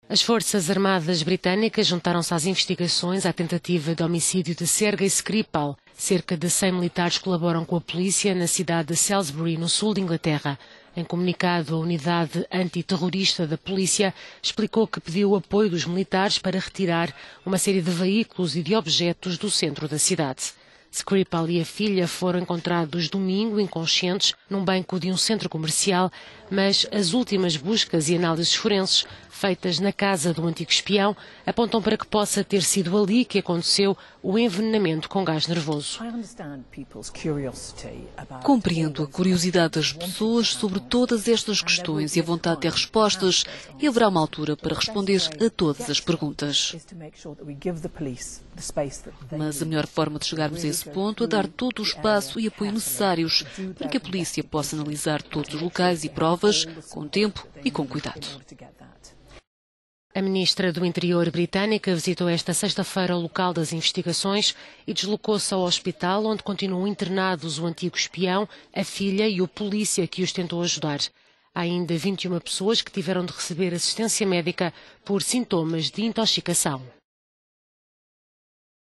As Forças Armadas Britânicas juntaram-se às investigações à tentativa de homicídio de Sergei Skripal. Cerca de 100 militares colaboram com a polícia na cidade de Salisbury, no sul de Inglaterra. Em comunicado, a unidade antiterrorista da polícia explicou que pediu o apoio dos militares para retirar uma série de veículos e de objetos do centro da cidade. Skripal e a filha foram encontrados domingo inconscientes num banco de um centro comercial, mas as últimas buscas e análises forenses feitas na casa do antigo espião apontam para que possa ter sido ali que aconteceu o envenenamento com gás nervoso. Compreendo a curiosidade das pessoas sobre todas estas questões e a vontade de ter respostas, e haverá uma altura para responder a todas as perguntas. Mas a melhor forma de chegarmos a esse ponto é dar todo o espaço e apoio necessários para que a polícia possa analisar todos os locais e provas com tempo e com cuidado. A ministra do Interior britânica visitou esta sexta-feira o local das investigações e deslocou-se ao hospital onde continuam internados o antigo espião, a filha e o polícia que os tentou ajudar. Há ainda 21 pessoas que tiveram de receber assistência médica por sintomas de intoxicação.